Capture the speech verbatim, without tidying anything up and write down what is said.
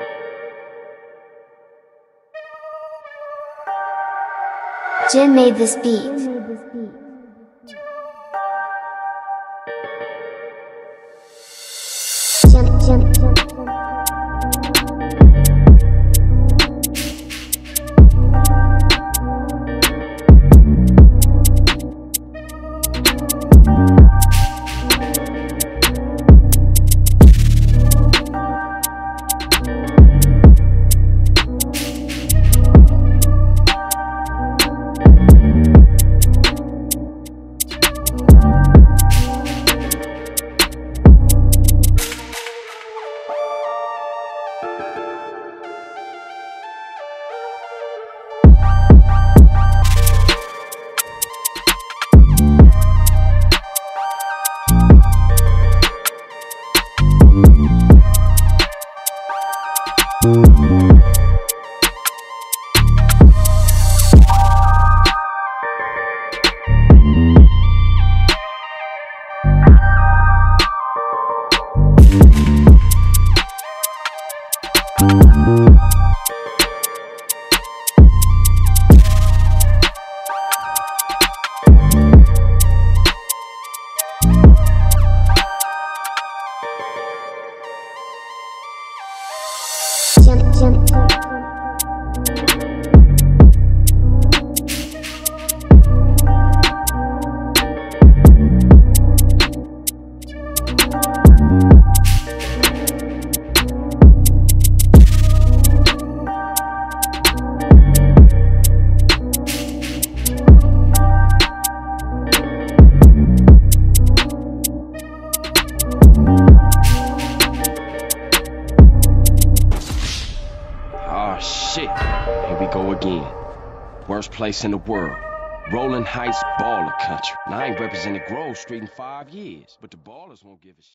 Jim made this beat. Jim, Jim, Jim. Shit, here we go again. Worst place in the world. Rolling Heights baller country. Now I ain't represented Grove Street in five years, but the ballers won't give a shit.